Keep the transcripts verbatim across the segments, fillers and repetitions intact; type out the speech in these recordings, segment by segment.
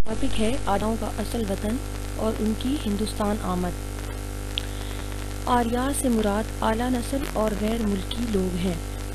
Topic ہے آریاؤں کا اصل وطن اور ان کی ہندوستان آمد۔ آریا سے مراد اعلیٰ نسل اور غیر ملکی لوگ ہیں۔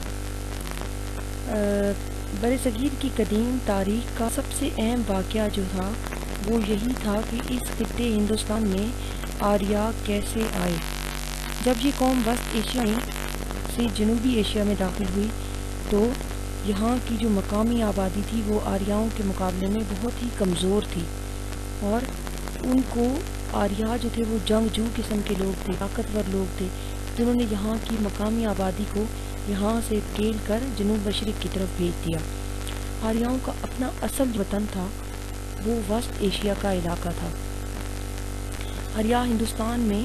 برصغیر کی قدیم تاریخ کا سب سے اہم واقعہ جو تھا وہ یہی تھا کہ اس خطے ہندوستان میں آریا کیسے آئے۔ جب یہ قوم وسط ایشیا سے جنوبی ایشیا میں داخل ہوئی تو یہاں کی جو مقامی آبادی تھی وہ آریاؤں کے مقابلے میں بہت ہی کمزور تھی، اور ان کو آریا جو تھے وہ جنگجو قسم کے لوگ تھے، طاقتور لوگ تھے، جنہوں نے یہاں کی مقامی آبادی کو یہاں سے کھیل کر جنوب مشرق کی طرف بھیج دیا۔ آریاؤں کا اپنا اصل وطن تھا وہ وسط ایشیا کا علاقہ تھا۔ آریا ہندوستان میں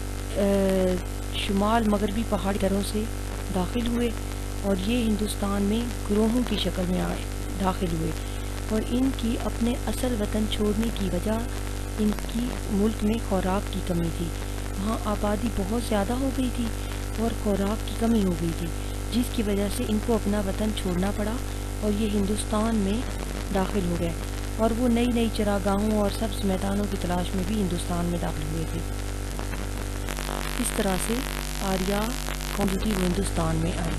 شمال مغربی پہاڑی دروں سے داخل ہوئے اور یہ ہندوستان میں گروہوں کی شکل میں آئے داخل ہوئے اور ان کی اپنے اصل وطن چھوڑنے کی وجہ ان کی ملک میں خوراک کی کمی تھی۔ وہاں آبادی بہت زیادہ ہو گئی تھی اور خوراک کی کمی ہو گئی تھی، جس کی وجہ سے ان کو اپنا وطن چھوڑنا پڑا اور یہ ہندوستان میں داخل ہو گئے، اور وہ نئی نئی چراگاہوں اور سبز میدانوں کی تلاش میں بھی ہندوستان میں داخل ہوئے تھے۔ اس طرح سے آریا قوم جو تھی وہ ہندوستان میں آئی۔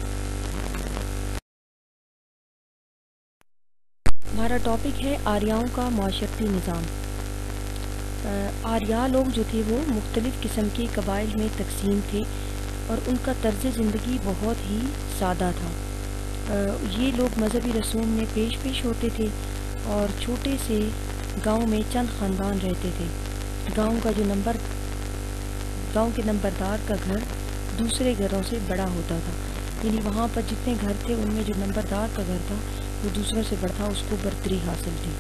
ہمارا ٹاپک ہے آریاؤں کا معاشرتی نظام۔ آریا لوگ جو تھے وہ مختلف قسم کے قبائل میں تقسیم تھے اور ان کا طرز زندگی بہت ہی سادہ تھا۔ یہ لوگ مذہبی رسوم میں پیش پیش ہوتے تھے اور چھوٹے سے گاؤں میں چند خاندان رہتے تھے۔ گاؤں کا جو نمبر گاؤں کے نمبردار کا گھر دوسرے گھروں سے بڑا ہوتا تھا، یعنی وہاں پر جتنے گھر تھے ان میں جو نمبردار کا گھر تھا وہ دوسروں سے بڑا تھا، اس کو برتری حاصل تھی۔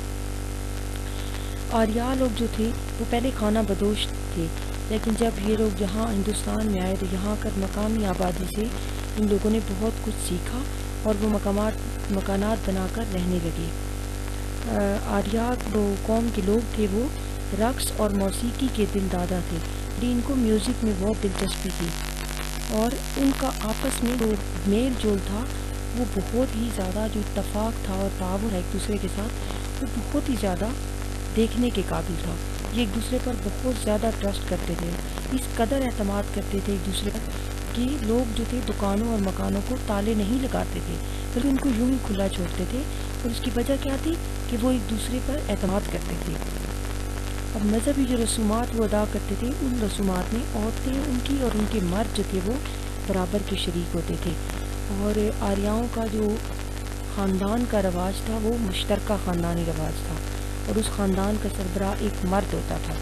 آریا لوگ جو تھے وہ پہلے خانہ بدوش تھے، لیکن جب یہ لوگ یہاں ہندوستان میں آئے تو یہاں کر مقامی آبادی سے ان لوگوں نے بہت کچھ سیکھا اور وہ مقامات مکانات بنا کر رہنے لگے۔ آریا جو قوم کے لوگ تھے وہ رقص اور موسیقی کے دل دادا تھے، ان کو میوزک میں بہت دلچسپی تھی اور ان کا آپس میں جو میل جول تھا وہ بہت ہی زیادہ، جو اتفاق تھا اور تعاون ہے ایک دوسرے کے ساتھ وہ بہت ہی زیادہ دیکھنے کے قابل تھا۔ یہ ایک دوسرے پر بہت زیادہ ٹرسٹ کرتے تھے، اس قدر اعتماد کرتے تھے ایک دوسرے پر کہ لوگ جو تھے دکانوں اور مکانوں کو تالے نہیں لگاتے تھے بلکہ ان کو یوں ہی کھلا چھوڑتے تھے، اور اس کی وجہ کیا تھی کہ وہ ایک دوسرے پر اعتماد کرتے تھے۔ اب مذہبی جو رسومات وہ ادا کرتے تھے ان رسومات میں عورتیں ان کی اور ان کے مرد جو تھے وہ برابر کے شریک ہوتے تھے، اور آریاؤں کا جو خاندان کا رواج تھا وہ مشترکہ خاندانی رواج تھا اور اس خاندان کا سربراہ ایک مرد ہوتا تھا۔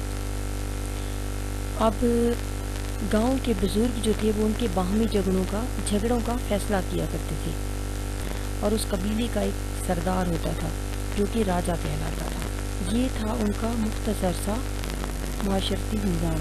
اب گاؤں کے بزرگ جو تھے وہ ان کے باہمی جھگڑوں کا جھگڑوں کا فیصلہ کیا کرتے تھے، اور اس قبیلے کا ایک سردار ہوتا تھا جو کہ راجا کہلاتا تھا۔ یہ تھا ان کا مختصر سا معاشرتی نظام۔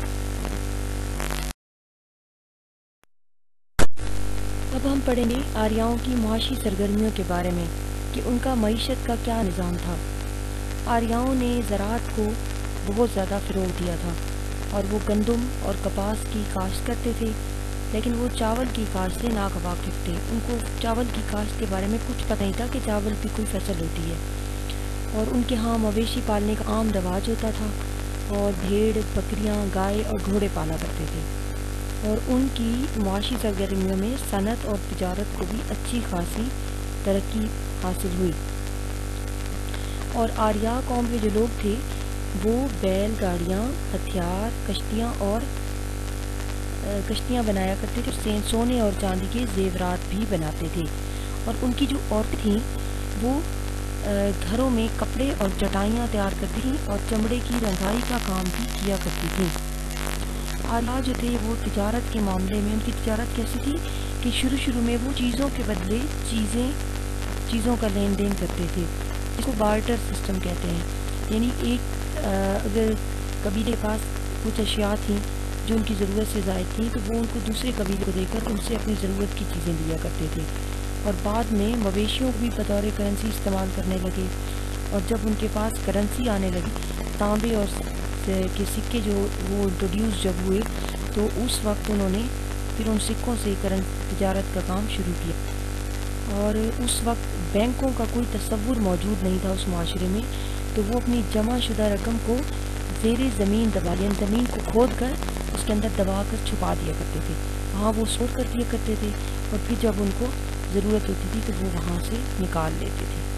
اب ہم پڑھیں گے آریاؤں کی معاشی سرگرمیوں کے بارے میں کہ ان کا معیشت کا کیا نظام تھا۔ آریاؤں نے زراعت کو بہت زیادہ فروغ دیا تھا اور وہ گندم اور کپاس کی کاشت کرتے تھے، لیکن وہ چاول کی کاشت سے ناواقف تھے۔ ان کو چاول کی کاشت کے بارے میں کچھ پتہ نہیں تھا کہ چاول بھی کوئی فصل ہوتی ہے، اور ان کے ہاں مویشی پالنے کا عام رواج ہوتا تھا اور بھیڑ، بکریاں، گائے اور گھوڑے پالا کرتے تھے، اور ان کی معاشی سرگرمیوں میں صنعت اور تجارت کو بھی اچھی خاصی ترقی حاصل ہوئی۔ اور آریا قوم کے جو لوگ تھے وہ بیل گاڑیاں، ہتھیار، کشتیاں اور کشتیاں بنایا کرتے تھے، سونے اور چاندی کے زیورات بھی بناتے تھے، اور ان کی جو عورتیں تھیں وہ گھروں میں کپڑے اور چٹائیاں تیار کرتی تھیں اور چمڑے کی رنگائی کا کام بھی کیا کرتی تھیں۔ آریا جو تھے وہ تجارت کے معاملے میں ان کی تجارت کیسی تھی کہ شروع شروع میں وہ چیزوں کے بدلے چیزیں چیزوں کا لین دین کرتے تھے، اس کو بارٹر سسٹم کہتے ہیں، یعنی ایک اگر قبیلے کے پاس کچھ اشیاء تھیں جو ان کی ضرورت سے زائد تھیں تو وہ ان کو دوسرے قبیلے کو دے کر ان سے اپنی ضرورت کی چیزیں لیا کرتے تھے، اور بعد میں مویشیوں کو بھی بطور کرنسی استعمال کرنے لگے، اور جب ان کے پاس کرنسی آنے لگی، تانبے اور کے سکے جو وہ انٹروڈیوس جب ہوئے تو اس وقت انہوں نے پھر ان سکوں سے کرن تجارت کا کام شروع کیا، اور اس وقت بینکوں کا کوئی تصور موجود نہیں تھا اس معاشرے میں، تو وہ اپنی جمع شدہ رقم کو زیر زمین دبا یعنی زمین کو کھود کر اس کے اندر دبا کر چھپا دیا کرتے تھے، وہاں وہ اسٹور کر دیا کرتے تھے، اور پھر جب ان کو ضرورت ہوتی تھی تو وہ وہاں سے نکال لیتے تھے۔